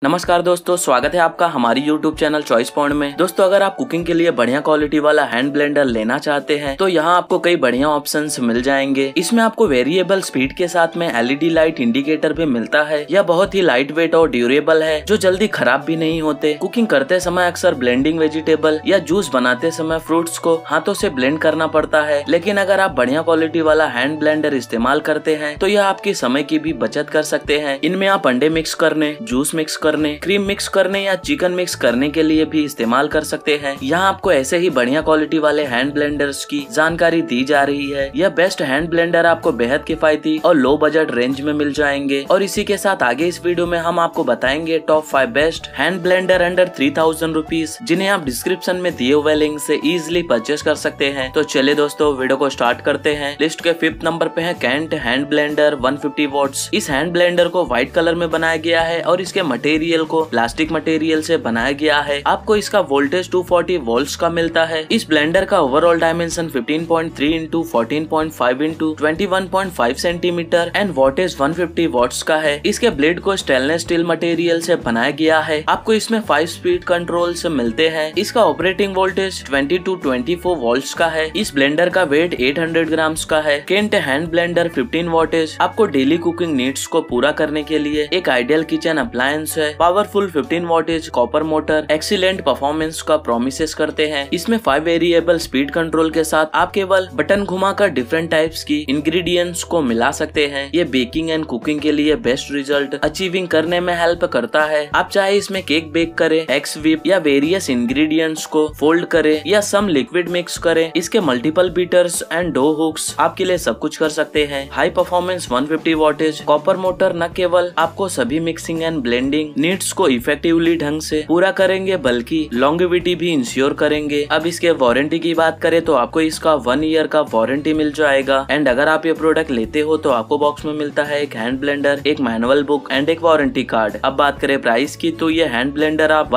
नमस्कार दोस्तों, स्वागत है आपका हमारी YouTube चैनल चॉइस पॉइंट में। दोस्तों, अगर आप कुकिंग के लिए बढ़िया क्वालिटी वाला हैंड ब्लेंडर लेना चाहते हैं तो यहाँ आपको कई बढ़िया ऑप्शंस मिल जाएंगे। इसमें आपको वेरिएबल स्पीड के साथ में LED लाइट इंडिकेटर भी मिलता है। यह बहुत ही लाइट वेट और ड्यूरेबल है, जो जल्दी खराब भी नहीं होते। कुकिंग करते समय अक्सर ब्लेंडिंग वेजिटेबल या जूस बनाते समय फ्रूट्स को हाथों से ब्लेंड करना पड़ता है, लेकिन अगर आप बढ़िया क्वालिटी वाला हैंड ब्लेंडर इस्तेमाल करते हैं तो यह आपकी समय की भी बचत कर सकते हैं। इनमें आप अंडे मिक्स करने, जूस मिक्स करने, क्रीम मिक्स करने या चिकन मिक्स करने के लिए भी इस्तेमाल कर सकते हैं। यहाँ आपको ऐसे ही बढ़िया क्वालिटी वाले हैंड ब्लेंडर्स की जानकारी दी जा रही है। यह बेस्ट हैंड ब्लेंडर आपको बेहद किफायती और लो बजट रेंज में मिल जाएंगे। और इसी के साथ आगे इस वीडियो में हम आपको बताएंगे top 5 best hand blender under 3000 rupees, जिन्हें आप डिस्क्रिप्शन में दिए हुए लिंक से इजिली परचेस कर सकते हैं। तो चलिए दोस्तों, वीडियो को स्टार्ट करते हैं। लिस्ट के 5th नंबर पे है कैंट हैंड ब्लेंडर 150 वॉट्स। इस हैंड ब्लेंडर को व्हाइट कलर में बनाया गया है और इसके मटेरियल को प्लास्टिक मटेरियल से बनाया गया है। आपको इसका वोल्टेज 240 वोल्ट्स का मिलता है। इस ब्लेंडर का overall dimension 15.3 into 14.5 into 21.5 centimetre and voltage 150 watts का है। इसके ब्लेड को स्टेनलेस स्टील मटेरियल से बनाया गया है। आपको इसमें 5 स्पीड कंट्रोल से मिलते हैं। इसका ऑपरेटिंग वोल्टेज 20 to 24 वोल्ट्स का है। इस ब्लेंडर का वेट 800 ग्राम्स का है। केंट हैंड ब्लेंडर 15 वॉटेज आपको डेली कुकिंग नीड्स को पूरा करने के लिए एक आइडियल किचन अप्लायंस है। Powerful 15 wattage copper motor excellent performance का प्रोमिसेस करते हैं। इसमें 5 वेरिएबल स्पीड कंट्रोल के साथ आप केवल बटन घुमाकर डिफरेंट टाइप्स की इंग्रेडिएंट्स को मिला सकते हैं। ये बेकिंग एंड कुकिंग के लिए बेस्ट रिजल्ट अचीविंग करने में हेल्प करता है। आप चाहे इसमें केक बेक करें, एग्स व्हिप या वेरियस इंग्रेडिएंट्स को फोल्ड करें या सम लिक्विड मिक्स करें। इसके multiple beaters and dough hooks आपके लिए सब कुछ कर सकते हैं। High performance 150 wattage copper motor न केवल आपको सभी मिक्सिंग एंड ब्लेंडिंग नीड्स को इफेक्टिवली ढंग से पूरा करेंगे, बल्कि लॉन्गेविटी भी इंश्योर करेंगे। अब इसके वारंटी की बात करें तो आपको इसका 1 ईयर का वारंटी मिल जाएगा। एंड अगर आप ये प्रोडक्ट लेते हो तो आपको बॉक्स में मिलता है एक हैंड ब्लेंडर, एक मैनुअल बुक एंड एक वारंटी कार्ड। अब बात करें प्राइस की तो ये हैंड ब्लेंडर आप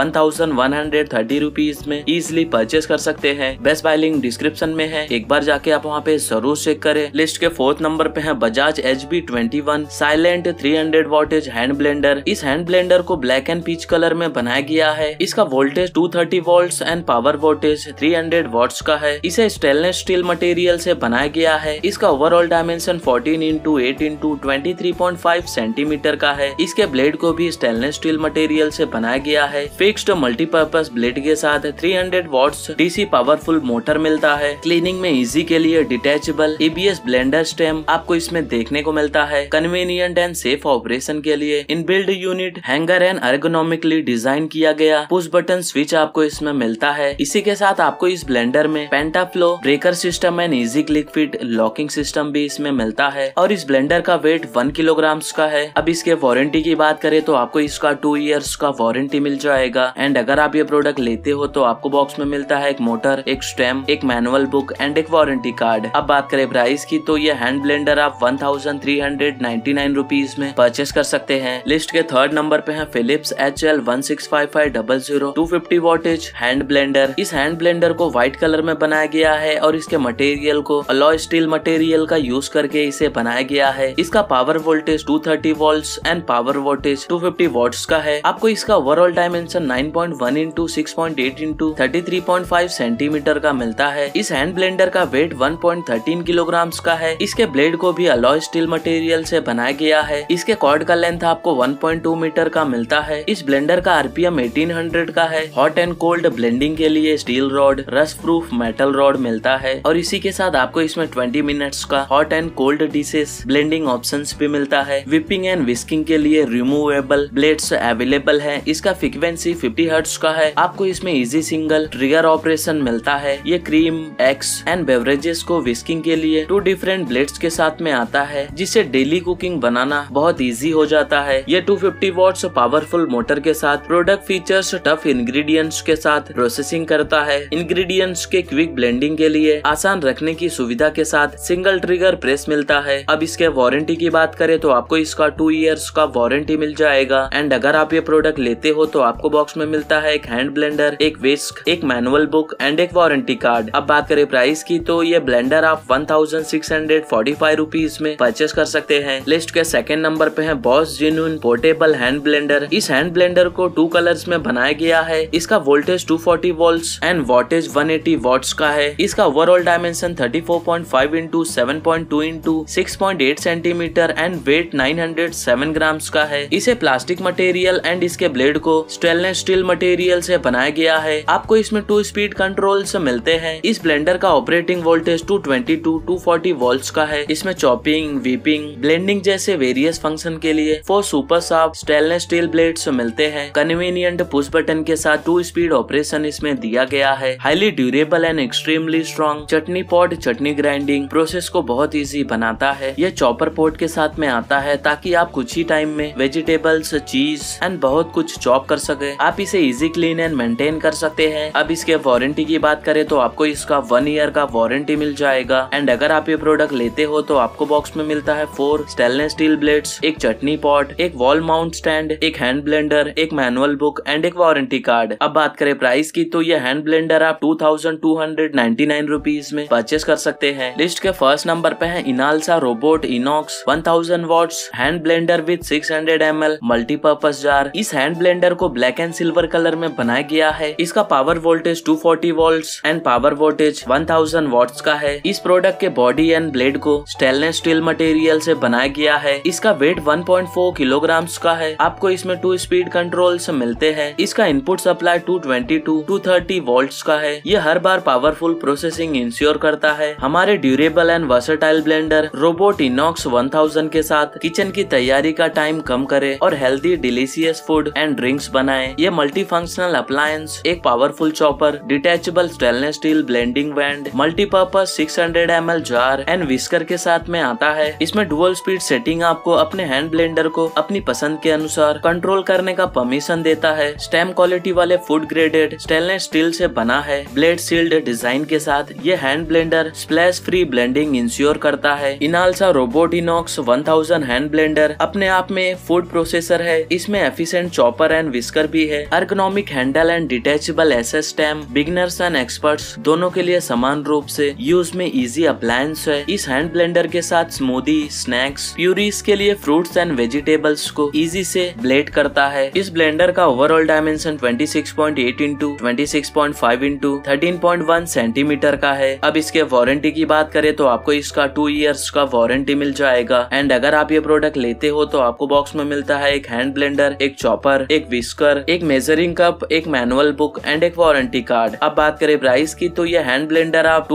1130 रुपीज में इजिली परचेस कर सकते हैं। बेस्ट बाय लिंक डिस्क्रिप्शन में है, एक बार जाके आप वहाँ पे जरूर चेक करें। लिस्ट के 4th नंबर पे है Bajaj HB21 silent 300 wattage hand blender. इस हैंड ब्लेंडर को ब्लैक एंड पीच कलर में बनाया गया है। इसका voltage 230 volts and power voltage 300 watts का है। इसे स्टेनलेस स्टील मटेरियल से बनाया गया है। इसका overall dimension 14 into 8 into 23.5 centimetre का है। इसके ब्लेड को भी स्टेनलेस स्टील मटेरियल से बनाया गया है। फिक्स्ड मल्टीपर्पज ब्लेड के साथ 300 वॉट्स DC पावरफुल मोटर मिलता है। क्लीनिंग में इजी के लिए डिटैचेबल ABS ब्लेंडर स्टेम आपको इसमें देखने को मिलता है। कन्वीनियंट एंड सेफ ऑपरेशन के लिए inbuilt unit hanger and ergonomically design किया गया पुश बटन स्विच आपको इसमें मिलता है। इसी के साथ आपको इस ब्लेंडर में pentaflow breaker system and easy click fit locking system भी इसमें मिलता है। और इस ब्लेंडर का वेट 1 किलोग्राम का है। अब इसके वारंटी की बात करें तो आपको इसका 2 इयर्स का वारंटी मिल जाएगा। एंड अगर आप ये प्रोडक्ट लेते हो तो आपको बॉक्स में मिलता है एक मोटर, एक स्टेम, एक मैनुअल बुक एंड एक वारंटी कार्ड। अब बात करें प्राइस की तो ये हैंड ब्लेंडर आप 1399 रुपीज में परचेस कर सकते हैं। लिस्ट के 3rd नंबर पे है Philips HL 165500 250 wattage hand blender. इस हैंड ब्लेंडर को व्हाइट कलर में बनाया गया है और इसके मटेरियल को अलॉय स्टील मटेरियल का यूज करके इसे बनाया गया है। इसका power voltage 230 volts and power voltage 250 watts का है। आपको इसका overall dimension 9.1 into 6.8 into 33.5 centimetre का मिलता है। इस हैंड ब्लेंडर का वेट 1.13 किलोग्राम का है। इसके ब्लेड को भी अलॉय स्टील मटेरियल से बनाया गया है। इसके कॉर्ड का लेंथ आपको 1.2 मीटर का मिलता है। इस ब्लेंडर का RPM 1800 का है। हॉट एंड कोल्ड ब्लेंडिंग के लिए steel rod, rust proof metal rod मिलता है। और इसी के साथ आपको इसमें 20 मिनट्स का hot and cold dishes blending options भी मिलता है। विपिंग एंड विस्किंग के लिए रिमूवेबल ब्लेड्स अवेलेबल है। इसका फ्रीक्वेंसी 50 हर्ट्ज का है। आपको इसमें इजी सिंगल ट्रिगर ऑपरेशन मिलता है। ये क्रीम, एग्स एंड बेवरेजेस को विस्किंग के लिए 2 डिफरेंट ब्लेड्स के साथ में आता है, जिससे डेली कुकिंग बनाना बहुत इजी हो जाता है। ये 250 वॉट्स पावरफुल मोटर के साथ प्रोडक्ट फीचर्स टफ इंग्रेडिएंट्स के साथ प्रोसेसिंग करता है। इंग्रेडिएंट्स के क्विक ब्लेंडिंग के लिए आसान रखने की सुविधा के साथ सिंगल ट्रिगर प्रेस मिलता है। अब इसके वारंटी की बात करें तो आपको इसका 2 इयर्स का वारंटी मिल जाएगा। एंड अगर आप ये प्रोडक्ट लेते हो तो आपको बॉक्स में मिलता है एक हैंड ब्लेंडर, एक विस्क, एक मैनुअल बुक एंड एक वारंटी कार्ड। अब बात करें प्राइस की तो ये ब्लेंडर आप 1645 रुपीज में परचेस कर सकते हैं। लिस्ट के 2nd नंबर पे है Boss genuine portable hand blender blender. इस हैंड ब्लेंडर को 2 कलर्स में बनाया गया है। इसका voltage 240 volts and wattage 180 watts का है। इसका overall dimension 34.5 into 7.2 into 6.8 centimetre and weight 907 grams का है। इसे प्लास्टिक मटेरियल एंड इसके ब्लेड को स्टेनलेस स्टील मटेरियल से बनाया गया है। आपको इसमें 2 स्पीड कंट्रोल्स मिलते हैं। इस ब्लेंडर का ऑपरेटिंग वोल्टेज 220 टू 240 वोल्ट्स का है। इसमें चॉपिंग, व्हीपिंग, ब्लेंडिंग जैसे वेरियस फंक्शन के लिए 4 super sharp stainless steel blades मिलते हैं। कन्वीनियंट पुश बटन के साथ 2 स्पीड ऑपरेशन इसमें दिया गया है। Highly durable and extremely strong chutney pot chutney grinding process को बहुत इजी बनाता है। यह चॉपर पोर्ट के साथ में आता है ताकि आप कुछ ही टाइम में वेजिटेबल्स, चीज एंड बहुत कुछ चॉप कर सके। आप इसे इजी क्लीन एंड मेंटेन कर सकते हैं। अब इसके वारंटी की बात करें तो आपको इसका 1 ईयर का वारंटी मिल जाएगा। एंड अगर आप ये प्रोडक्ट लेते हो तो आपको बॉक्स में मिलता है 4 स्टेनलेस स्टील ब्लेड्स, एक चटनी पॉट, एक वॉल माउंट स्टैंड, एक हैंड ब्लेंडर, एक मैनुअल बुक एंड एक वारंटी कार्ड। अब बात करें प्राइस की तो ये हैंड ब्लेंडर आप 2299 रुपीज में परचेस कर सकते हैं। लिस्ट के फर्स्ट नंबर पे है Inalsa robot inox 1000 watts hand blender with 600 ml multipurpose jar. इस हैंड ब्लेंडर को ब्लैक एंड सिल्वर कलर में बनाया गया है। इसका power voltage 240 volts and power voltage 1000 watts का है। इस प्रोडक्ट के बॉडी एंड ब्लेड को स्टेनलेस स्टील मटेरियल से बनाया गया है। इसका वेट 1.4 किलोग्राम्स का है। आपको इसमें 2 स्पीड कंट्रोल्स मिलते हैं। इसका इनपुट सप्लाई 220 टू 230 वोल्ट्स का है। यह हर बार पावरफुल प्रोसेसिंग इंश्योर करता है। हमारे durable and versatile blender robot inox 1000 के साथ किचन की तैयारी का टाइम कम करे और healthy delicious food and drinks बनाए। ये मल्टी फंक्शनल अप्लायंस एक powerful chopper, detachable stainless steel blending wand, multipurpose 600 ml jar and whisker के साथ में आता है। इसमें डुअल स्पीड सेटिंग आपको अपने हैंड ब्लेंडर को अपनी पसंद के अनुसार कंट्रोल करने का परमिशन देता है। स्टेम क्वालिटी वाले फूड ग्रेडेड स्टेनलेस स्टील से बना है। ब्लेड सील्ड डिजाइन के साथ ये hand blender splash free blending ensure करता है। Inalsa robot inox 1000 hand blender अपने आप में फूड प्रोसेसर है। इसमें एफिशिएंट चॉपर एंड विस्कर भी है। Ergonomic handle and detachable SS stem beginners and experts दोनों के लिए समान रूप से यूज में इजी अप्लायंस है। इस हैंड ब्लेंडर के साथ स्मूदी, स्नैक्स, प्यूरीज के लिए फ्रूट्स एंड वेजिटेबल्स को इजी से ब्लेंड करता है। इस ब्लेंडर का overall dimension 26.8 into 26.5 into 13.1 centimetre का है। अब इसके वारंटी की बात करें तो आपको इसका 2 इयर्स का वारंटी मिल जाएगा। एंड अगर आप ये प्रोडक्ट लेते हो तो आपको बॉक्स में मिलता है एक हैंड ब्लेंडर, एक चॉपर, एक विस्कर, एक मेजरिंग कप, एक मैनुअल बुक एंड एक वारंटी कार्ड। अब बात करें प्राइस की तो ये हैंड ब्लेंडर आप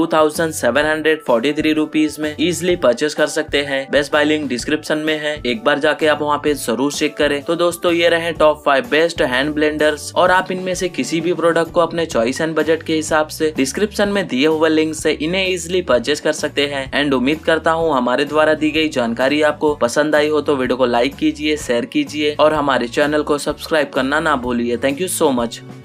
2743 रुपीज में इजिली परचेस कर सकते हैं। बेस्ट बाय लिंक डिस्क्रिप्शन में है, एक बार जाके आप वहाँ पे जरूर चेक करें। तो दोस्तों ये रहे टॉप 5 बेस्ट हैंड ब्लेंडर्स और आप इनमें से किसी भी प्रोडक्ट को अपने चॉइस एंड बजट के हिसाब से डिस्क्रिप्शन में दिए हुए लिंक से इन्हें इजिली परचेस कर सकते हैं। एंड उम्मीद करता हूँ हमारे द्वारा दी गई जानकारी आपको पसंद आई हो तो वीडियो को लाइक कीजिए, शेयर कीजिए और हमारे चैनल को सब्सक्राइब करना ना भूलिए। Thank you so much.